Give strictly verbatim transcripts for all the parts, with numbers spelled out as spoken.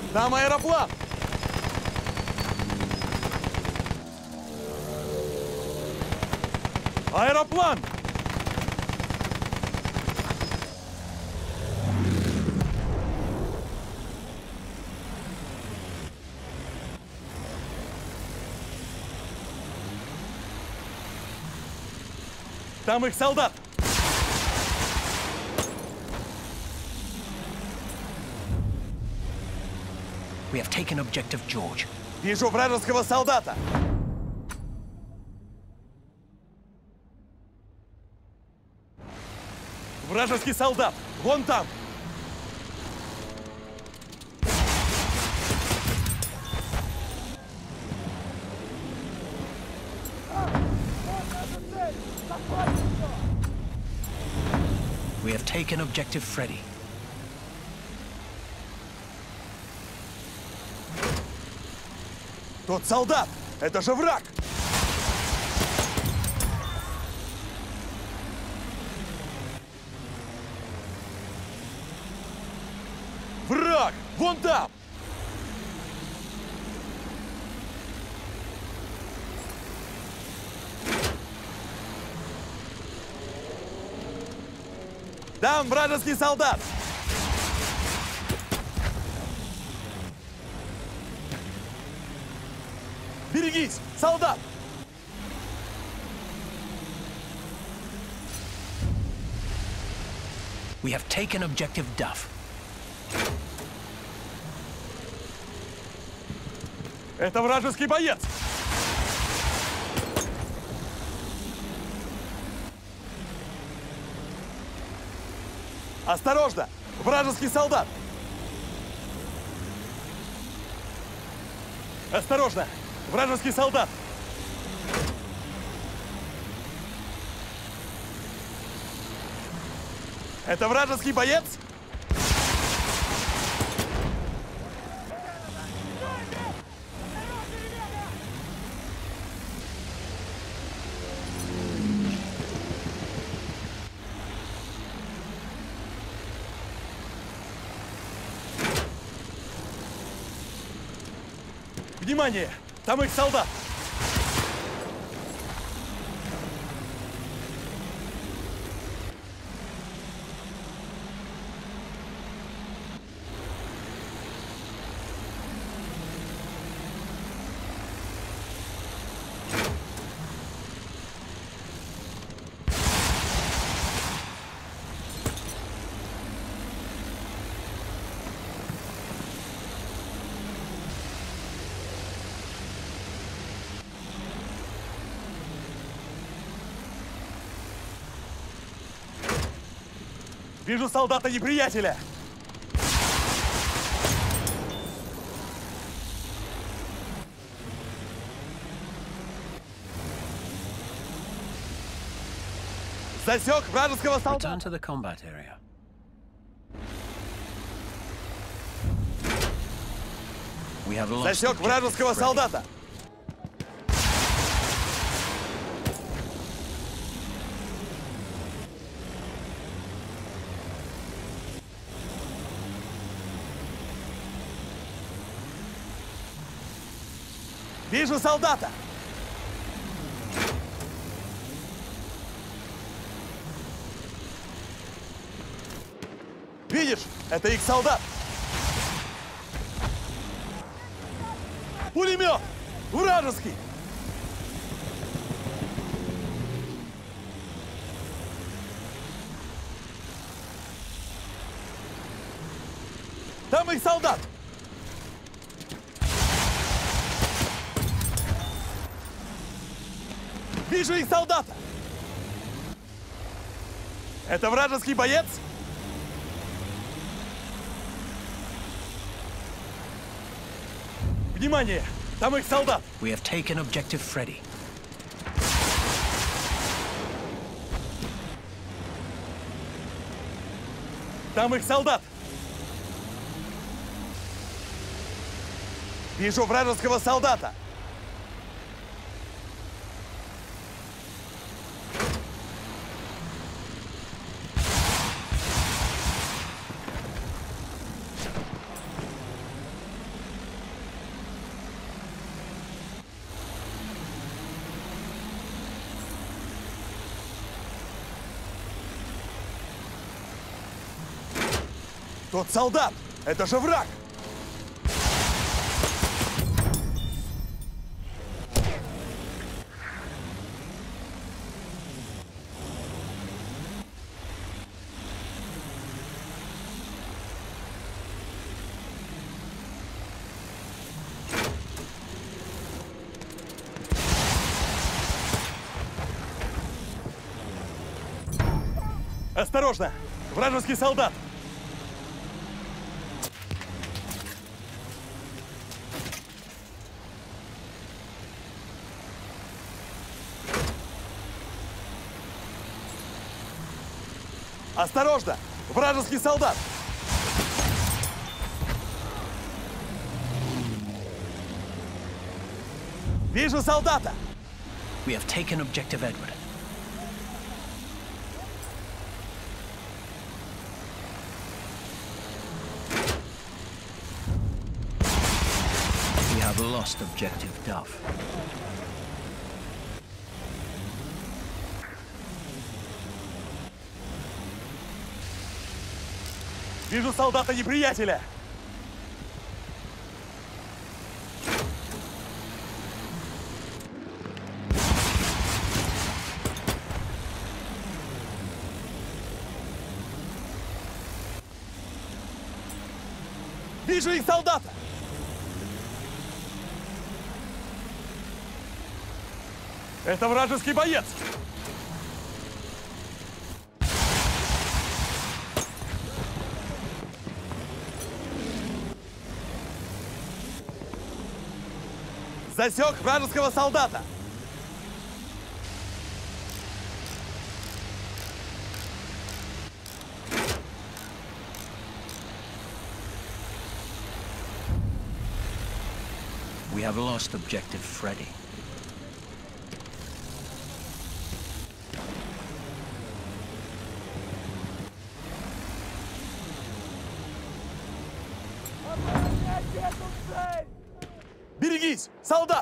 Там аэроплан! Аэроплан! Там их солдат! We have taken objective George. Вижу вражеского солдата! Вражеский солдат! Вон там! We have taken objective Freddy. Тот солдат! Это же враг! Враг! Вон там! Там вражеский солдат! Берегись! Солдат! We have taken objective Duff. Это вражеский боец! Осторожно! Вражеский солдат! Осторожно! Вражеский солдат! Это вражеский боец? Внимание! Там их солдат! Вижу солдата неприятеля! Засек вражеского солдата! Return to the combat area. We have lost Засек вражеского Freddy. солдата! Вижу солдата! Видишь? Это их солдат! Пулемет! Вражеский! Там их солдат! Вижу их солдата! Это вражеский боец? Внимание! Там их солдат! We have taken objective Freddy. Там их солдат! Вижу вражеского солдата! Тот солдат! Это же враг! Осторожно! Вражеский солдат! Осторожно! Вражеский солдат! Вижу солдата! We have taken objective Edward. We have lost objective Duff. Вижу солдата неприятеля! Вижу их солдата! Это вражеский боец! Засек вражеского солдата! We have lost objective Freddy. Берегись, солдат!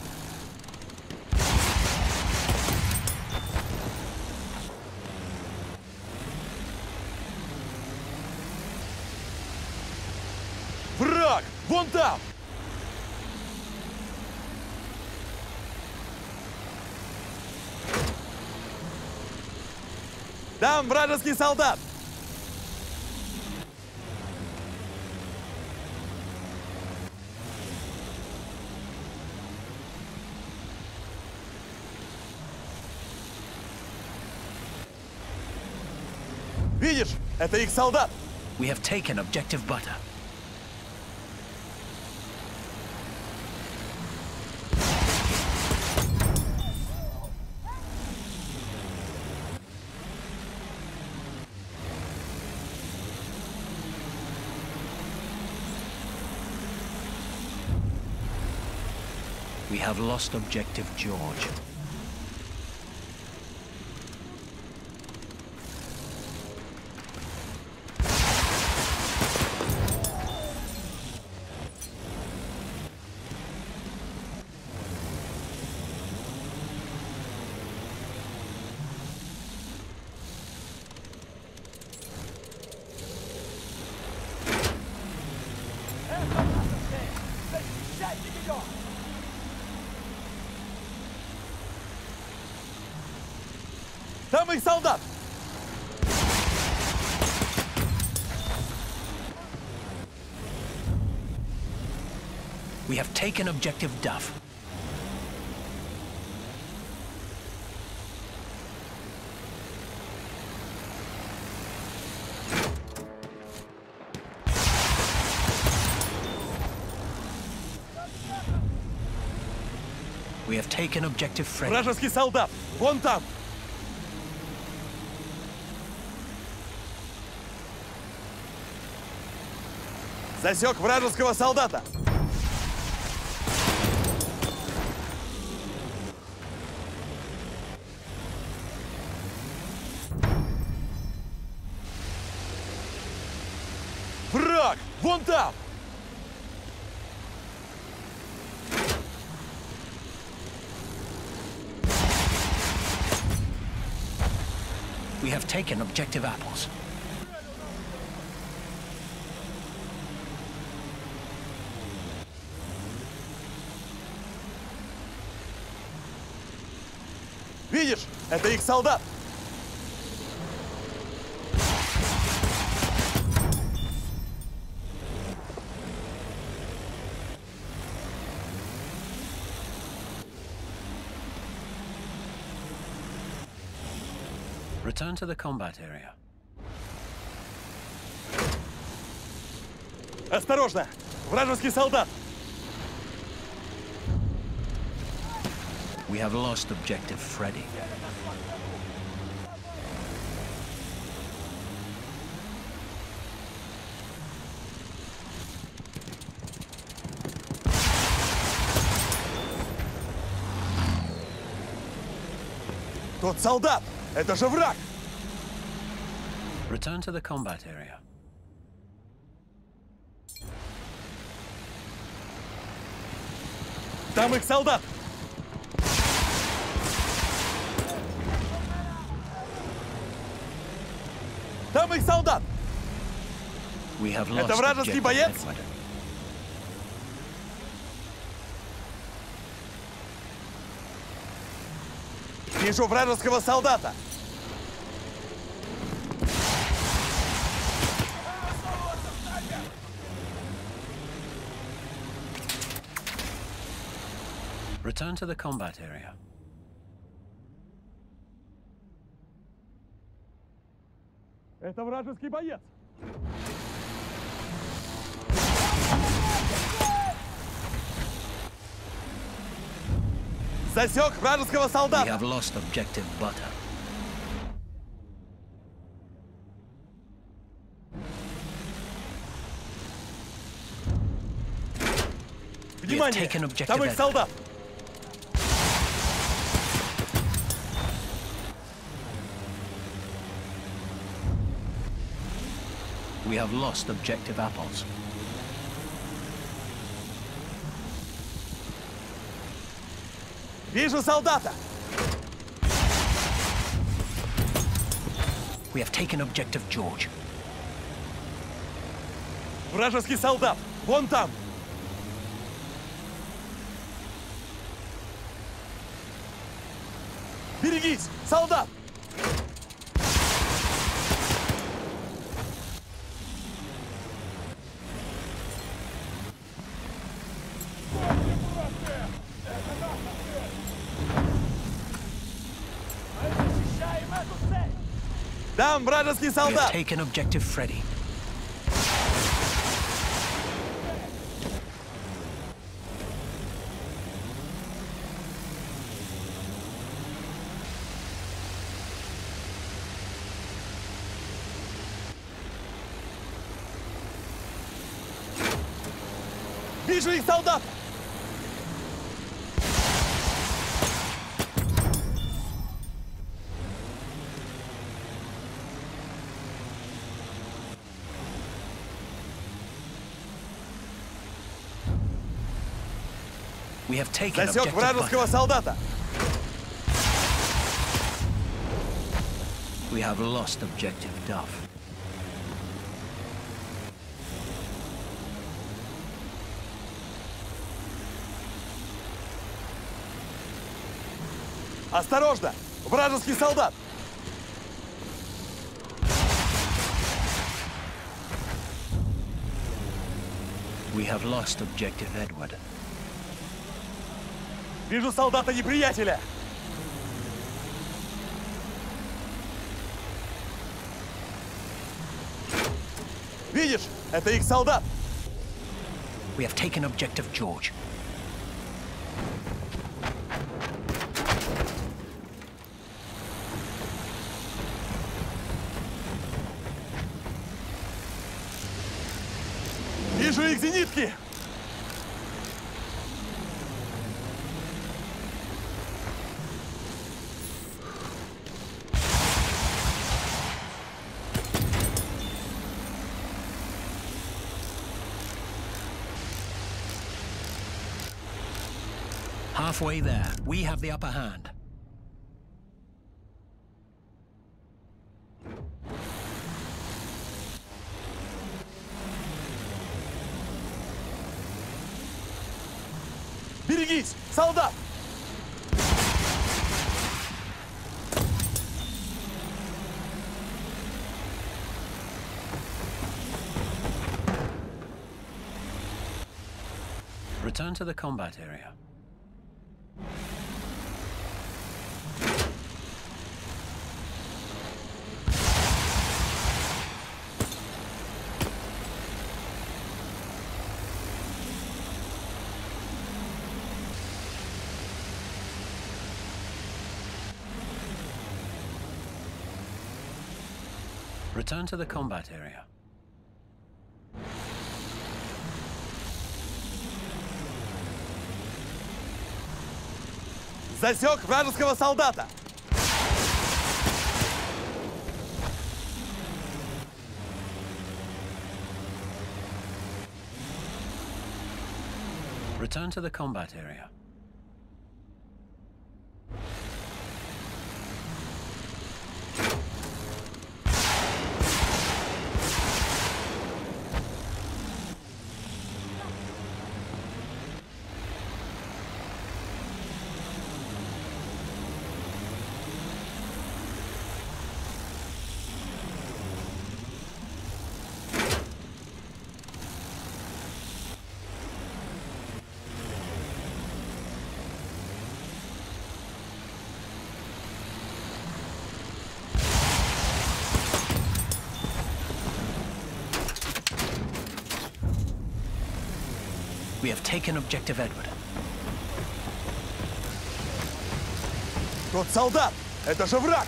Враг! Вон там! Там вражеский солдат! Видишь? Это их солдат! We have taken objective Butter. We have lost objective George. Там их солдат! We have taken objective Duff. We have taken objective Freddy. Вражеский солдат! Вон там! Засек вражеского солдата! Враг! Вон там! We have taken objective Apples. Видишь? Это их солдат. Return to the combat area. Осторожно! Вражеский солдат! We have lost objective Freddy. Тот солдат! Это же враг! Return to the combat area. Там их солдат! Там их солдат! We have lost Это вражеский objective боец? Edward. Вижу вражеского солдата! Return to the combat area. Это вражеский боец! Засек вражеского We солдата! have lost objective Butter. Внимание! taken objective Там их Edward. солдат! We have lost objective Apples. Вижу солдата! We have taken objective George. Вражеский солдат! Вон там! Берегись! Солдат! Там вражеский We have солдат! taken objective Freddy. Вижу их солдат! We have taken Засек objective вражеского Butter. солдата! We have lost objective Duff. Осторожно! Вражеский солдат! We have lost objective Edward. Вижу солдата неприятеля! Видишь? Это их солдат! We have taken objective George. Вижу их зенитки! Halfway there, we have the upper hand. Берегись! Солдат! Return to the combat area. Return to the combat area. Засек вражеского солдата! Return to the combat area. We have taken objective Edward. Тот солдат! Это же враг!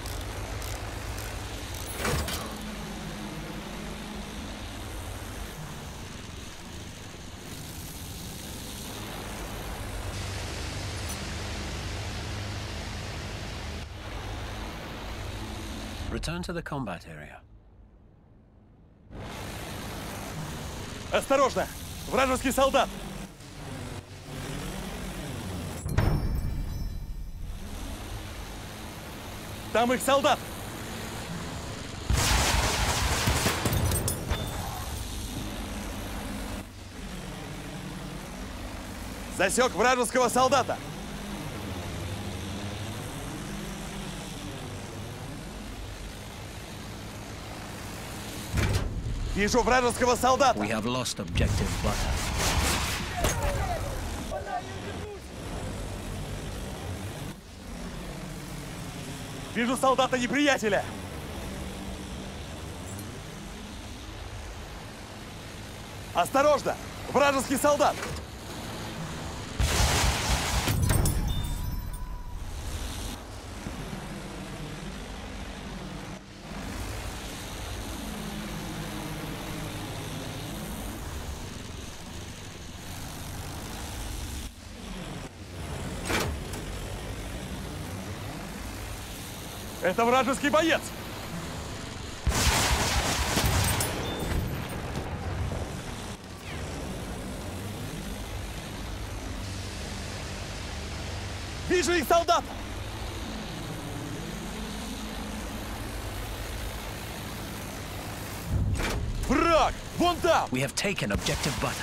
Return to the combat area. Осторожно! Вражеский солдат! Там их солдат! Засек вражеского солдата! Вижу вражеского солдата! We have lost objective butter. Вижу солдата неприятеля! Осторожно! Вражеский солдат! Это вражеский боец! Вижу их солдата! Враг! Вон там! We have taken objective butter.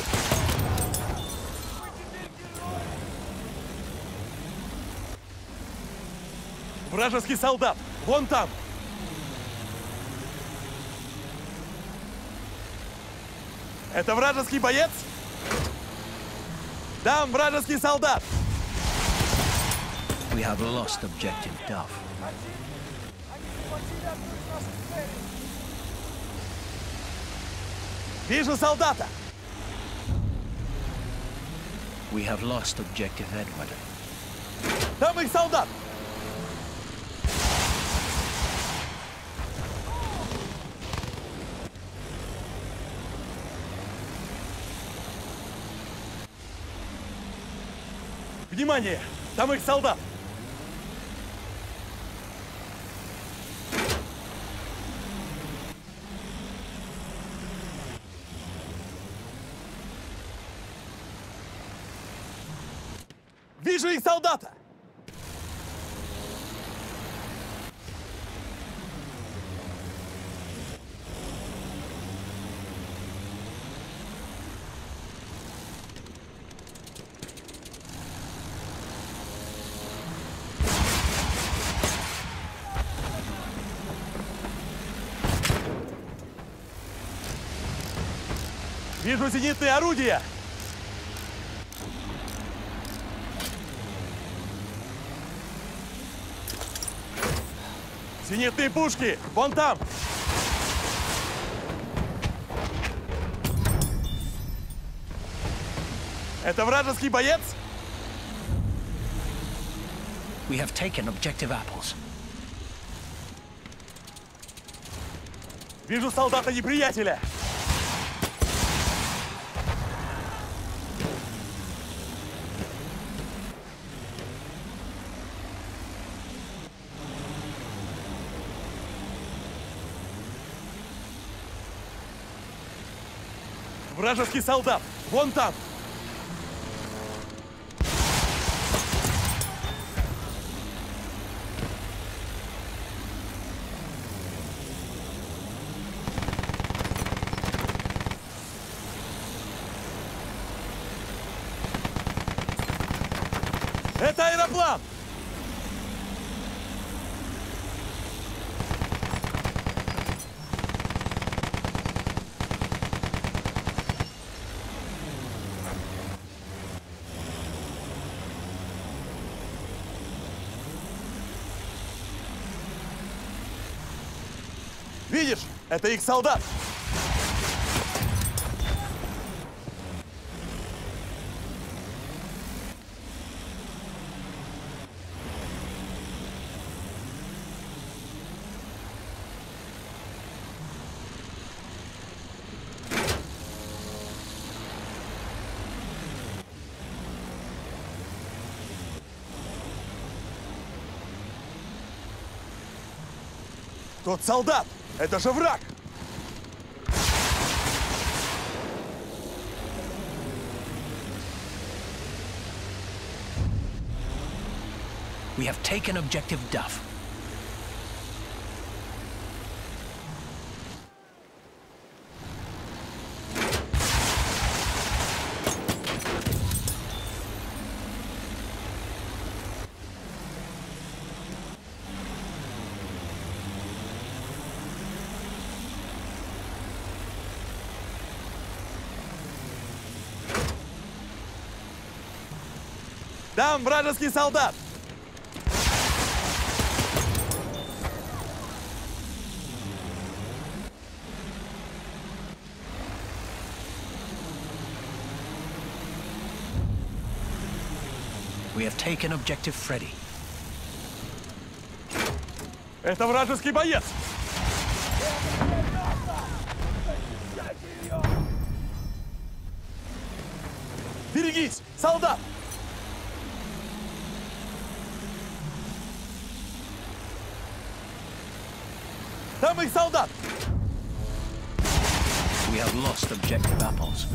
Вражеский солдат! Вон там! Это вражеский боец? Там вражеский солдат! We have lost objective Duff. Вижу солдата! We have lost objective Edward. Там их солдат! Внимание! Там их солдат! Вижу их солдата! Вижу зенитные орудия! Зенитные пушки! Вон там! Это вражеский боец? We have taken objective apples. Вижу солдата неприятеля! Вражеский солдат! Вон там! Это аэроплан! Видишь? Это их солдат! Тот солдат! Это же враг! We have taken objective Duff. Там вражеский солдат! We have taken objective Freddy. Это вражеский боец! Берегись! Солдат! Там их солдат! We have lost objective apples.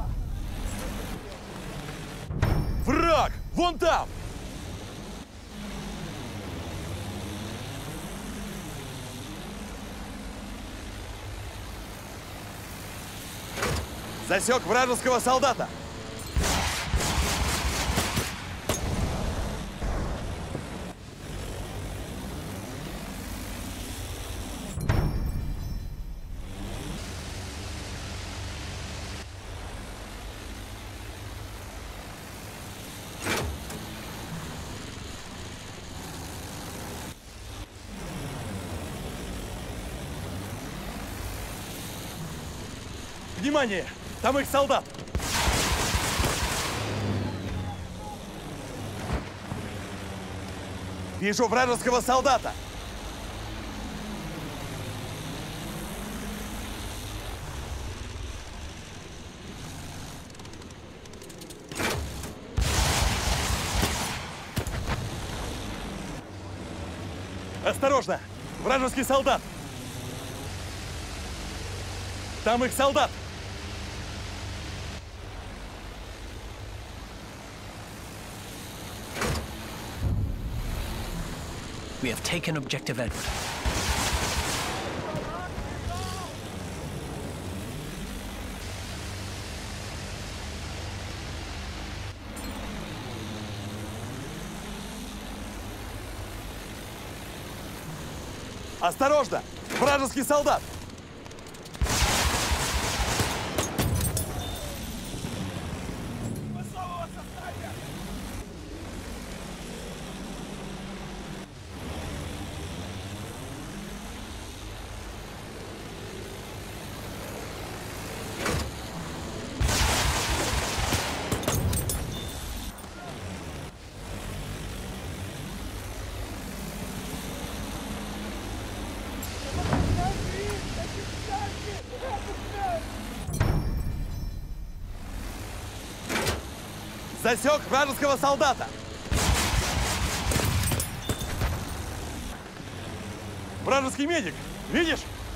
Враг! Вон там! Засек вражеского солдата! Внимание! Там их солдат! Вижу вражеского солдата! Осторожно! Вражеский солдат! Там их солдат! We have taken objective Edward. Осторожно! Вражеский солдат! Засек вражеского солдата. Вражеский медик. Видишь?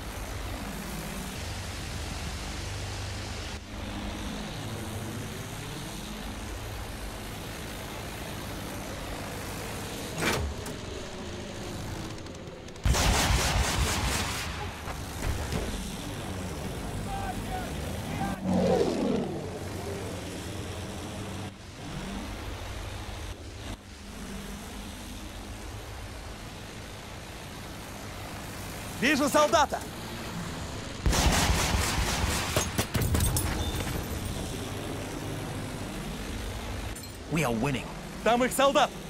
Вижу солдата! We are winning. Там их солдат!